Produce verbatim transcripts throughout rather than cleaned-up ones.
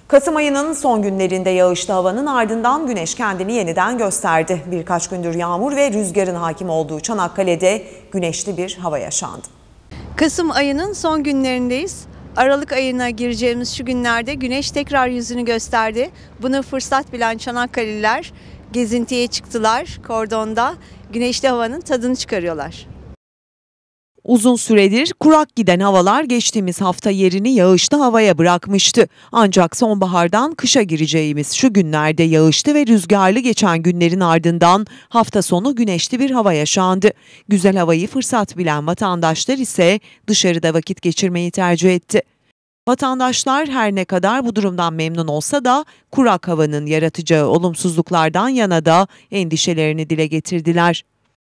Kasım ayının son günlerinde yağışlı havanın ardından güneş kendini yeniden gösterdi. Birkaç gündür yağmur ve rüzgarın hakim olduğu Çanakkale'de güneşli bir hava yaşandı. Kasım ayının son günlerindeyiz. Aralık ayına gireceğimiz şu günlerde güneş tekrar yüzünü gösterdi. Bunu fırsat bilen Çanakkale'liler gezintiye çıktılar. Kordonda güneşli havanın tadını çıkarıyorlar. Uzun süredir kurak giden havalar geçtiğimiz hafta yerini yağışlı havaya bırakmıştı. Ancak sonbahardan kışa gireceğimiz şu günlerde yağışlı ve rüzgarlı geçen günlerin ardından hafta sonu güneşli bir hava yaşandı. Güzel havayı fırsat bilen vatandaşlar ise dışarıda vakit geçirmeyi tercih etti. Vatandaşlar her ne kadar bu durumdan memnun olsa da kurak havanın yaratacağı olumsuzluklardan yana da endişelerini dile getirdiler.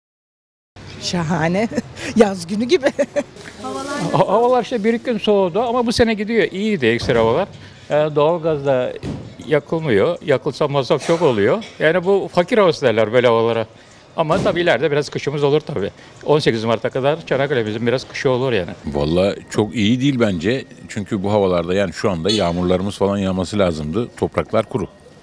Şahane. Yaz günü gibi. Havalar, havalar işte bir iki gün soğudu ama bu sene gidiyor. İyiydi ekstra havalar. Yani doğalgaz da yakılmıyor. Yakılsa masraf çok oluyor. Yani bu fakir havası derler böyle havalara. Ama tabii ileride biraz kışımız olur tabii. on sekiz Mart'a kadar Çanakkale'mizin biraz kışı olur yani. Vallahi çok iyi değil bence. Çünkü bu havalarda yani şu anda yağmurlarımız falan yağması lazımdı. Topraklar kuru.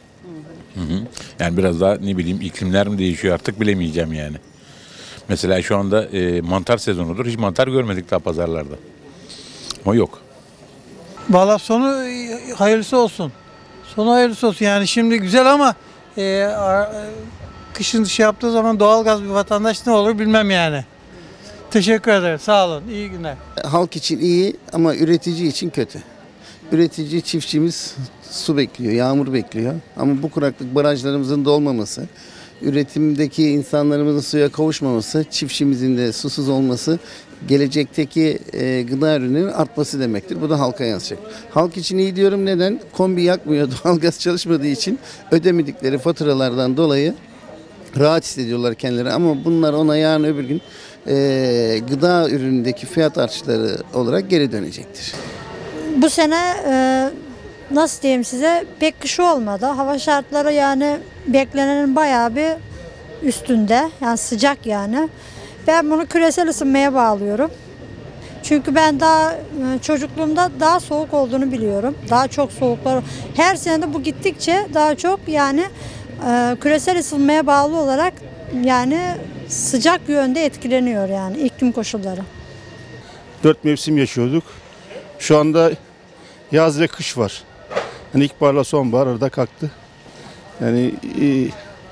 Hı hı. Yani biraz daha ne bileyim iklimler mi değişiyor artık bilemeyeceğim yani. Mesela şu anda e, mantar sezonudur. Hiç mantar görmedik daha pazarlarda. Ama yok. Vallahi sonu hayırlısı olsun. Sonu hayırlısı olsun. Yani şimdi güzel ama e, a, kışın şey yaptığı zaman doğalgaz bir vatandaş ne olur bilmem yani. Teşekkür ederim. Sağ olun. İyi günler. Halk için iyi ama üretici için kötü. Üretici çiftçimiz su bekliyor, yağmur bekliyor. Ama bu kuraklık barajlarımızın dolmaması, üretimdeki insanlarımızın suya kavuşmaması, çiftçimizin de susuz olması gelecekteki e, gıda ürünlerinin artması demektir. Bu da halka yansıyacak. Halk için iyi diyorum, neden? Kombi yakmıyor, doğalgaz çalışmadığı için ödemedikleri faturalardan dolayı rahat hissediyorlar kendileri. Ama bunlar ona yarın öbür gün e, gıda ürünündeki fiyat artışları olarak geri dönecektir. Bu sene e, nasıl diyeyim size, pek kış olmadı. Hava şartları yani beklenenin bayağı bir üstünde. Yani sıcak yani. Ben bunu küresel ısınmaya bağlıyorum. Çünkü ben daha çocukluğumda daha soğuk olduğunu biliyorum. Daha çok soğuklar. Her sene de bu gittikçe daha çok yani e, küresel ısınmaya bağlı olarak yani sıcak yönde etkileniyor yani iklim koşulları. Dört mevsim yaşıyorduk. Şu anda yaz ve kış var. Yani ilkbaharla sonbahar arada kalktı. Yani e,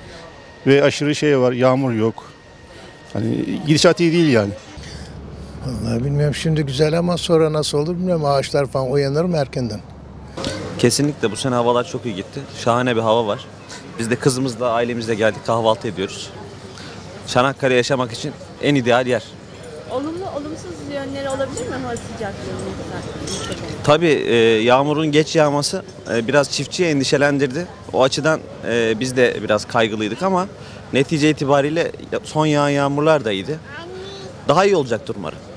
ve aşırı şey var, yağmur yok. Hani gidişat iyi değil yani. Vallahi bilmiyorum, şimdi güzel ama sonra nasıl olur bilmiyorum. Ağaçlar falan uyanır mı erkenden? Kesinlikle bu sene havalar çok iyi gitti. Şahane bir hava var. Biz de kızımızla, ailemizle geldik, kahvaltı ediyoruz. Çanakkale yaşamak için en ideal yer. Olumlu, olumsuz yönleri olabilir mi hava sıcaklığının? Tabii e, yağmurun geç yağması e, biraz çiftçiyi endişelendirdi. O açıdan e, biz de biraz kaygılıydık ama netice itibariyle son yağan yağmurlar da iyiydi. Daha iyi olacaktır umarım.